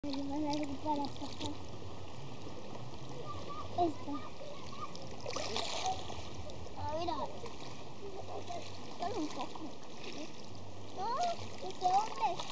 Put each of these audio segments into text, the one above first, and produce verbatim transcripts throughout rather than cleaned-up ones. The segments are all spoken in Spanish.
Ayúdame a algo para sacar esta. A ver, a ver. Solo un poco. No, ¿y qué dónde?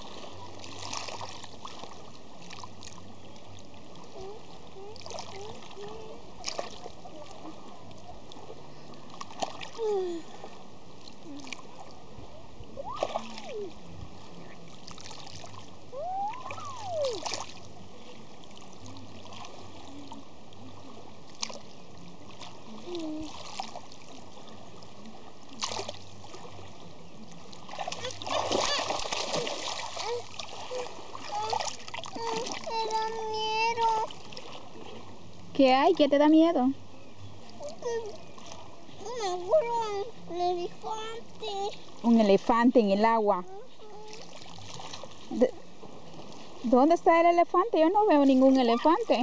Me da miedo. ¿Qué hay? ¿Qué te da miedo? Me aburro un elefante. Un elefante en el agua. ¿De- ¿Dónde está el elefante? Yo no veo ningún elefante.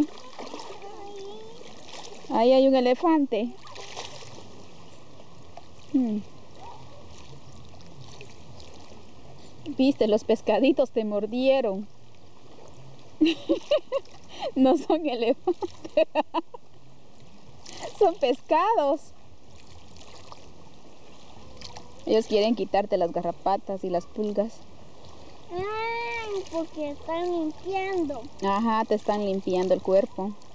Ahí hay un elefante. Hmm. Viste, los pescaditos te mordieron. No son elefantes. Son pescados. Ellos quieren quitarte las garrapatas y las pulgas. Ay, porque están limpiando. Ajá, te están limpiando el cuerpo.